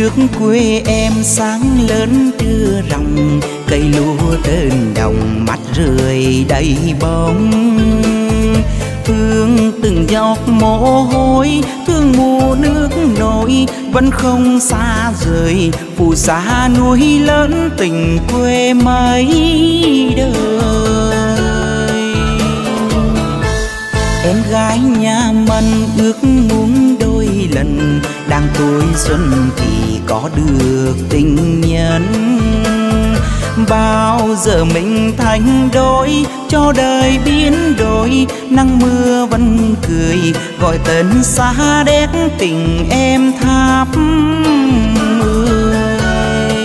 nước quê em sáng lớn trưa ròng, cây lúa trên đồng mắt rơi đầy bóng. Thương từng giọt mồ hôi, thương mùa nước nổi vẫn không xa rời, phù sa núi lớn tình quê mấy đời. Em gái nhà mình ước muốn đôi lần, đang tuổi xuân thì có được tình nhân. Bao giờ mình thành đôi, cho đời biến đổi, nắng mưa vẫn cười, gọi tên xa đét tình em tháp ơi.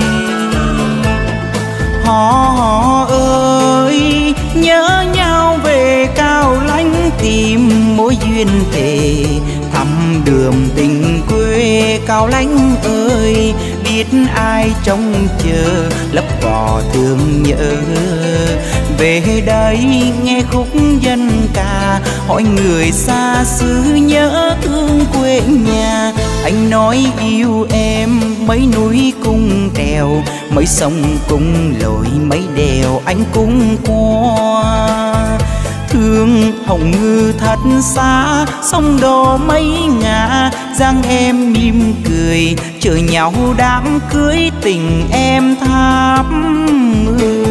Họ ơi, nhớ nhau về Cao Lãnh, tìm mối duyên thề thăm đường tình quê Cao Lãnh ơi. Biết ai trông chờ lấp vò thương nhớ, về đây nghe khúc dân ca, hỏi người xa xứ nhớ thương quê nhà. Anh nói yêu em mấy núi cung trèo, mấy sông cung lội, mấy đèo anh cũng qua. Thương hồng ngư thật xa, sông đò mấy ngả, giang em mỉm cười, chờ nhau đám cưới tình em tháp ơi.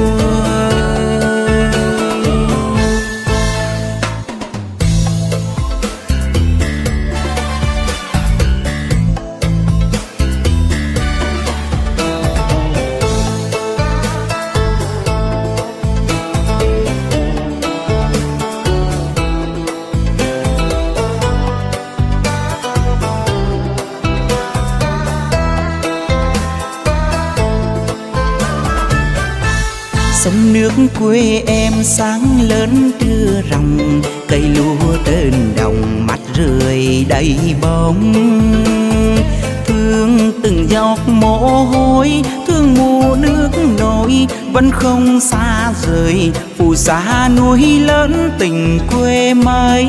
Sông nước quê em sáng lớn trưa ròng, cây lúa trên đồng mắt rơi đầy bóng. Thương từng giọt mồ hôi, thương mùa nước nổi vẫn không xa rời, phù sa núi lớn tình quê mấy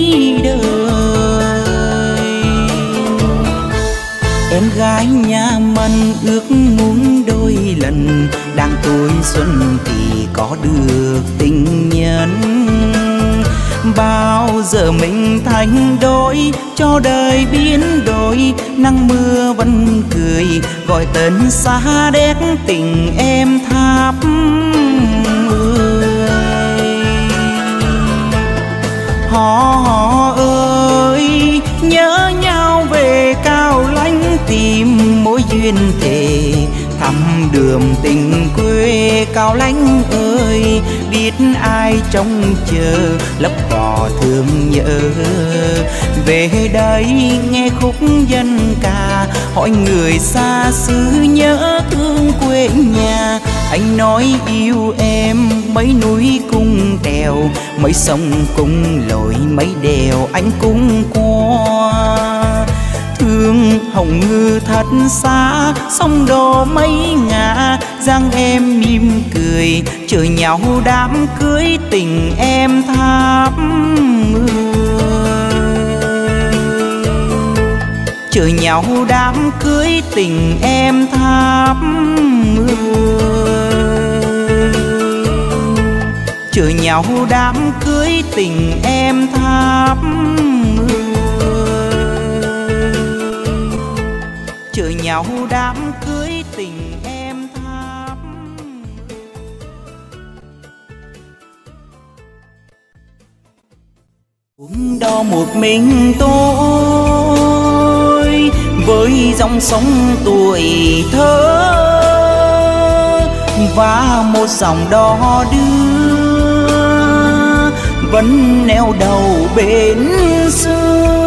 đời. Em gái nhà mình ước muốn đôi lần, đang tuổi xuân thì có được tình nhân. Bao giờ mình thành đôi, cho đời biến đổi, nắng mưa vẫn cười, gọi tên xa đét tình em tháp ơi. Họ ơi, nhớ nhau về Cao Lãnh, tìm mối duyên thề thăm đường tình quê Cao Lãnh ơi. Biết ai trông chờ lấp vò thương nhớ, về đây nghe khúc dân ca, hỏi người xa xứ nhớ thương quê nhà. Anh nói yêu em mấy núi cung trèo, mấy sông cung lội, mấy đèo anh cũng qua. Thương hồng ngư thật xa, sông đò mấy ngả, giang em mỉm cười, chờ nhau đám cưới tình em tháp ơi. Chờ nhau đám cưới tình em tháp ơi. Chờ nhau đám cưới tình em tháp ơi. Chờ nhau đám cưới tình em tháp. Cũng đó một mình tôi với dòng sông tuổi thơ, và một dòng đò đưa vẫn neo đầu bến xưa.